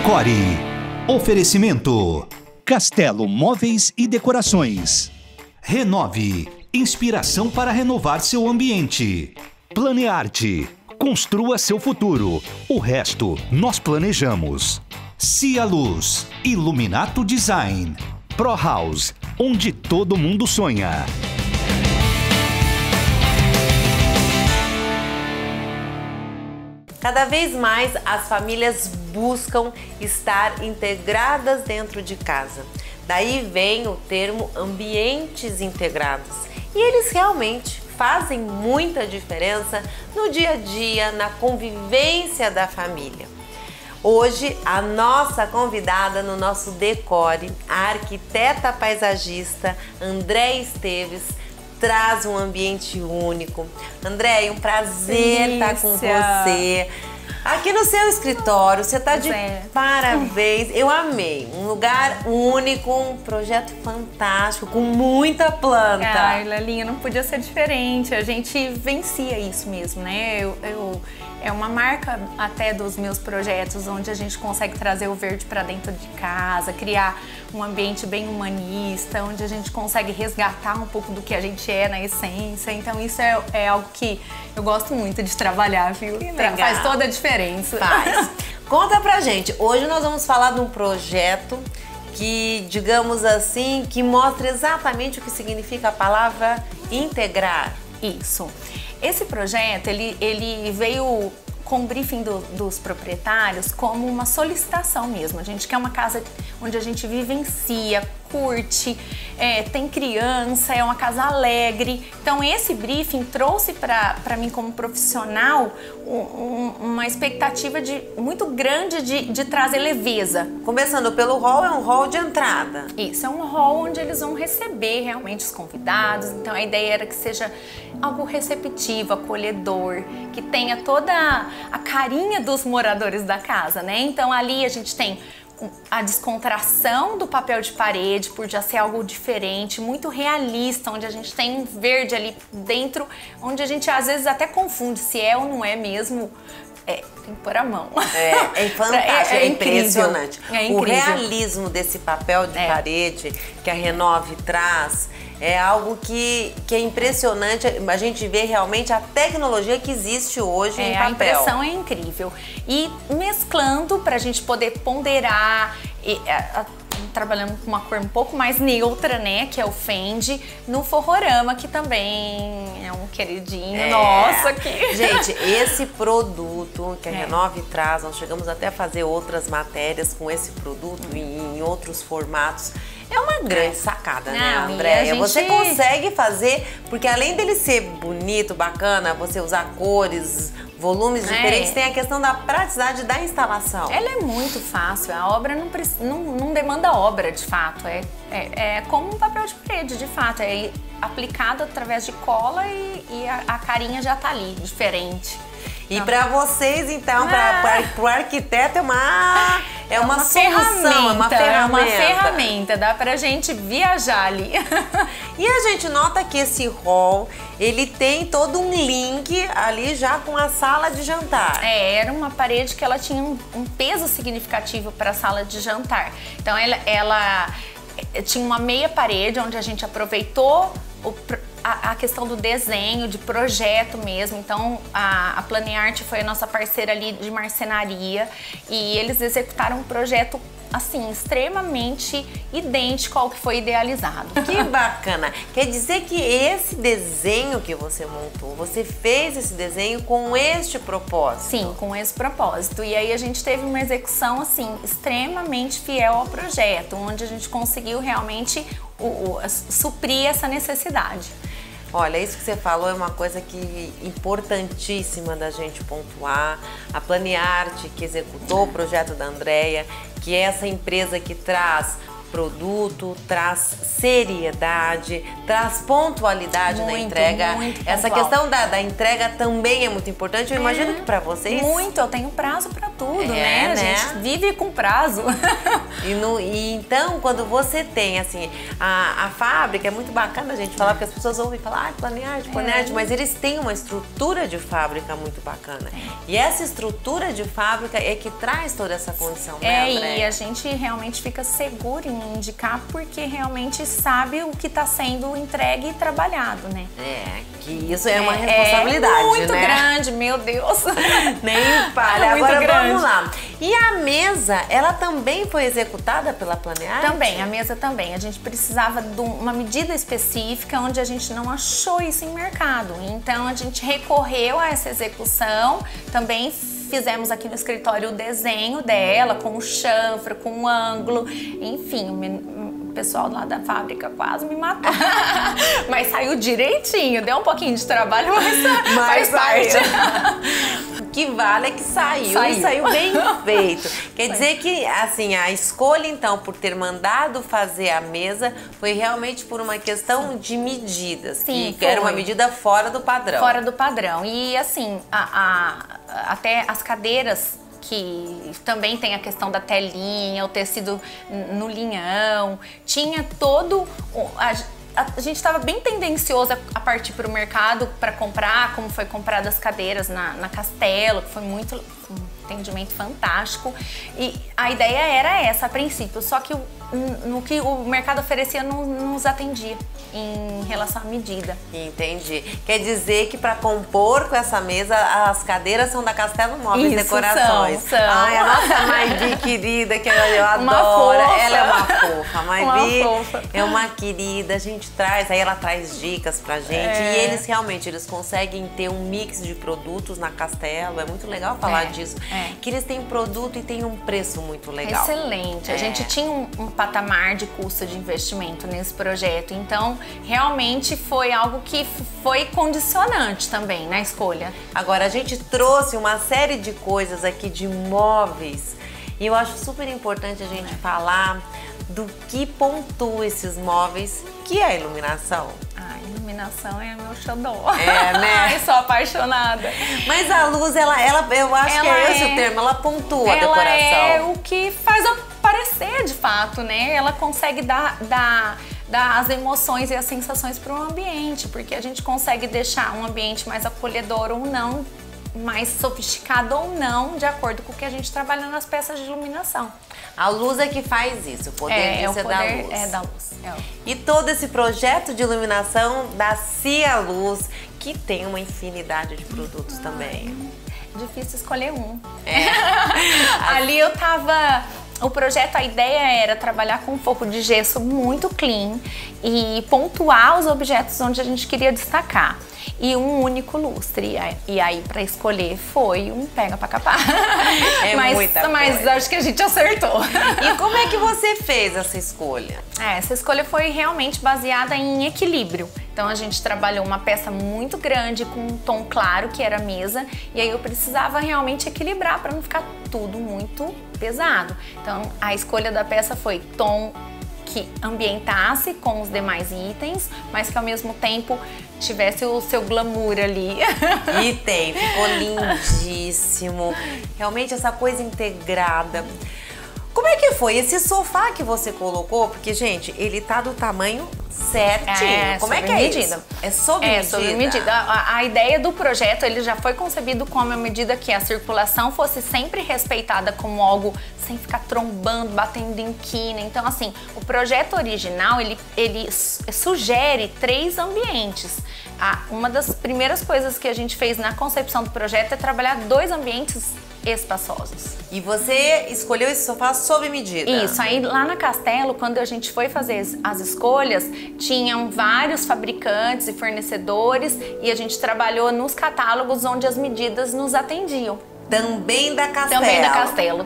Decore. Oferecimento: Castelo Móveis e Decorações. Renove. Inspiração para renovar seu ambiente. Planearte. Construa seu futuro. O resto nós planejamos. Cia Luz. Iluminato Design. Pro House, onde todo mundo sonha. Cada vez mais as famílias buscam estar integradas dentro de casa. Daí vem o termo ambientes integrados. E eles realmente fazem muita diferença no dia a dia, na convivência da família. Hoje, a nossa convidada no nosso Decore, a arquiteta paisagista Andréia Esteves, traz um ambiente único. Andréia, um prazer estar com você. Aqui no seu escritório, você está de parabéns. Eu amei. Um lugar único, um projeto fantástico, com muita planta. Ai, Lelinha, não podia ser diferente. A gente vencia isso mesmo, né? É uma marca até dos meus projetos, onde a gente consegue trazer o verde para dentro de casa, criar um ambiente bem humanista, onde a gente consegue resgatar um pouco do que a gente é na essência. Então isso é algo que eu gosto muito de trabalhar, viu? Faz toda a diferença. Faz. Conta pra gente, hoje nós vamos falar de um projeto que, digamos assim, que mostra exatamente o que significa a palavra integrar. Isso. Esse projeto, ele veio com o briefing dos proprietários como uma solicitação mesmo. A gente quer uma casa onde a gente vivencia, curte, tem criança, é uma casa alegre. Então esse briefing trouxe para mim como profissional uma expectativa muito grande de trazer leveza. Começando pelo hall, é um hall de entrada. Isso, é um hall onde eles vão receber realmente os convidados. Então a ideia era que seja algo receptivo, acolhedor, que tenha toda a carinha dos moradores da casa, né? Então ali a gente tem a descontração do papel de parede, por já ser algo diferente, muito realista, onde a gente tem um verde ali dentro, onde a gente às vezes até confunde se é ou não é mesmo. Tem que pôr a mão. É fantástico, é impressionante. É incrível. O realismo desse papel de parede que a Renove traz é algo que é impressionante. A gente vê realmente a tecnologia que existe hoje em papel. A impressão é incrível. E mesclando para a gente poder ponderar, trabalhando com uma cor um pouco mais neutra, né, que é o Fendi, no Forrorama, que também é um queridinho nosso aqui. Gente, esse produto que a Renove traz, nós chegamos até a fazer outras matérias com esse produto em outros formatos. É uma grande sacada, né, Andréia? Você consegue fazer, porque além dele ser bonito, bacana, você usar cores, volumes diferentes, tem a questão da praticidade da instalação. Ela é muito fácil, a obra não demanda obra, de fato. É como um papel de parede, de fato. É aplicado através de cola e a carinha já tá ali, diferente. E para vocês, então, para o arquiteto é uma solução, é uma ferramenta, dá pra gente viajar ali. E a gente nota que esse hall, ele tem todo um link ali já com a sala de jantar. Era uma parede que ela tinha um peso significativo para a sala de jantar. Então ela tinha uma meia parede onde a gente aproveitou a questão do desenho, de projeto mesmo. Então a Planearte foi a nossa parceira ali de marcenaria e eles executaram um projeto assim, extremamente idêntico ao que foi idealizado. Que bacana! Quer dizer que esse desenho que você montou, você fez esse desenho com este propósito? Sim, com esse propósito. E aí a gente teve uma execução assim, extremamente fiel ao projeto, onde a gente conseguiu realmente suprir essa necessidade. Olha, isso que você falou é uma coisa importantíssima da gente pontuar. A Planearte, que executou o projeto da Andréia, que é essa empresa que traz produto, traz seriedade, traz pontualidade na entrega. Muito Essa pontual. Questão da entrega também é muito importante. Eu imagino que para vocês... Muito, eu tenho prazo para tudo, né? A gente vive com prazo. E então, quando você tem, assim, a fábrica, é muito bacana a gente falar, porque as pessoas ouvem falar, planearte, mas eles têm uma estrutura de fábrica muito bacana. E essa estrutura de fábrica é que traz toda essa condição, né, André? E a gente realmente fica seguro em indicar, porque realmente sabe o que está sendo entregue e trabalhado, né? Que isso é uma responsabilidade, muito né? grande, meu Deus. Nem para. Muito Agora grande. vamos lá. E a mesa, ela também foi executada pela Planearte? Também, a mesa também. A gente precisava de uma medida específica onde a gente não achou isso em mercado. Então a gente recorreu a essa execução, também fizemos aqui no escritório o desenho dela, com o chanfro, com o ângulo, enfim, o pessoal lá da fábrica quase me matou. Mas saiu direitinho, deu um pouquinho de trabalho, mas faz parte. O que vale é que saiu e saiu bem feito. Quer dizer que, assim, a escolha, então, por ter mandado fazer a mesa foi realmente por uma questão de medidas. Sim, que era uma medida fora do padrão. Fora do padrão. E, assim, até as cadeiras, que também tem a questão da telinha, o tecido no linhão, tinha todo... A gente estava bem tendencioso a partir para o mercado para comprar, como foi comprado as cadeiras na Castelo, que foi um atendimento fantástico. E a ideia era essa a princípio, só que no que o mercado oferecia não nos atendia em relação à medida. Entendi. Quer dizer que para compor com essa mesa, as cadeiras são da Castelo Móveis Decorações. São. Ai, a nossa Maibi querida, que eu adoro. Ela é uma fofa. A Maibi é uma querida. A gente traz, aí ela traz dicas pra gente. E eles realmente, eles conseguem ter um mix de produtos na Castelo. É muito legal falar disso. Que eles têm produto e têm um preço muito legal. Excelente. A gente tinha um patamar de custo de investimento nesse projeto. Então, realmente foi algo que foi condicionante também na escolha. Agora, a gente trouxe uma série de coisas aqui de móveis e eu acho super importante a gente falar do que pontua esses móveis, que é a iluminação. A iluminação é meu xodó. É, né? Ai, sou apaixonada. Mas a luz, eu acho que é esse o termo, ela pontua a decoração. É o que faz aparecer de fato, né? Ela consegue dar as emoções e as sensações para o ambiente, porque a gente consegue deixar um ambiente mais acolhedor ou não, mais sofisticado ou não, de acordo com o que a gente trabalha nas peças de iluminação. A luz é que faz isso, o poder disso é da luz. É da luz. E todo esse projeto de iluminação da Cia Luz, que tem uma infinidade de produtos também. Difícil escolher um. Ali eu tava... O projeto, a ideia era trabalhar com um forro de gesso muito clean e pontuar os objetos onde a gente queria destacar. E um único lustre. E aí, para escolher, foi um pega pra capar. Mas acho que a gente acertou. E como é que você fez essa escolha? Essa escolha foi realmente baseada em equilíbrio. Então a gente trabalhou uma peça muito grande com um tom claro, que era a mesa, e aí eu precisava realmente equilibrar para não ficar tudo muito pesado. Então a escolha da peça foi tom que ambientasse com os demais itens, mas que ao mesmo tempo tivesse o seu glamour ali. E ficou lindíssimo. Realmente essa coisa integrada. Como é que foi esse sofá que você colocou? Porque, gente, ele tá do tamanho certinho. Como é que é isso? É sob medida? É sob medida. A ideia do projeto, ele já foi concebido como a medida que a circulação fosse sempre respeitada como algo sem ficar trombando, batendo em quina. Então, assim, o projeto original, ele sugere 3 ambientes. Uma das primeiras coisas que a gente fez na concepção do projeto é trabalhar 2 ambientes espaçosos. E você escolheu esse sofá sob medida? Isso, aí lá na Castelo, quando a gente foi fazer as escolhas, tinham vários fabricantes e fornecedores e a gente trabalhou nos catálogos onde as medidas nos atendiam. Também da Castelo. Também da Castelo,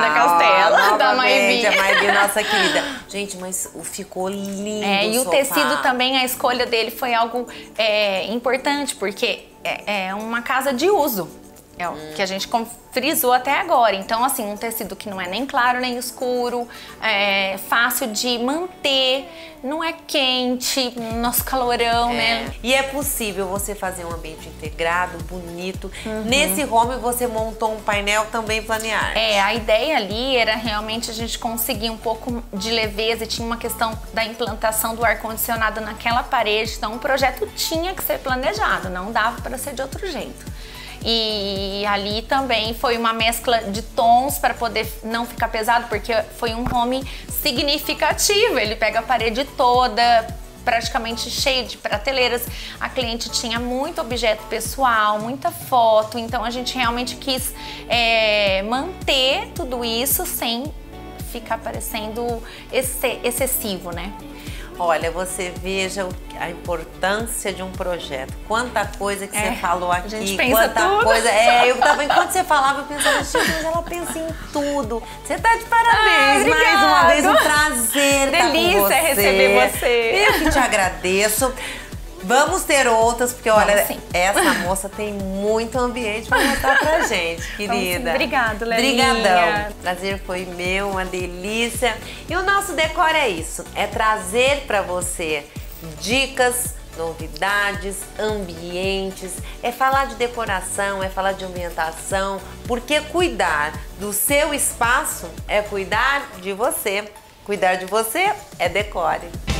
da Maibi. A Maibi, nossa querida. Gente, mas ficou lindo e o sofá. tecido também, a escolha dele foi algo importante, porque é uma casa de uso. É o que a gente frisou até agora. Então, assim, um tecido que não é nem claro nem escuro, é fácil de manter, não é quente, nosso calorão, né? E é possível você fazer um ambiente integrado, bonito. Nesse home você montou um painel também planear. A ideia ali era realmente a gente conseguir um pouco de leveza, e tinha uma questão da implantação do ar-condicionado naquela parede, então o projeto tinha que ser planejado, não dava para ser de outro jeito. E ali também foi uma mescla de tons para poder não ficar pesado, porque foi um home significativo. Ele pega a parede toda, praticamente cheio de prateleiras. A cliente tinha muito objeto pessoal, muita foto, então a gente realmente quis manter tudo isso sem ficar parecendo excessivo, né? Olha, você veja a importância de um projeto. Quanta coisa que você falou aqui, a gente pensa quanta tudo. coisa. Enquanto você falava, eu pensava, gente, mas ela pensa em tudo. Você tá de parabéns, mais uma vez, um prazer estar com você. Delícia receber você. Eu que te agradeço. Vamos ter outras, porque olha, sim. Essa moça tem muito ambiente para mostrar pra gente, querida. Obrigada, Lelinha. Obrigadão. O prazer foi meu, uma delícia. E o nosso decor é isso, é trazer para você dicas, novidades, ambientes, é falar de decoração, é falar de ambientação, porque cuidar do seu espaço é cuidar de você. Cuidar de você é decore.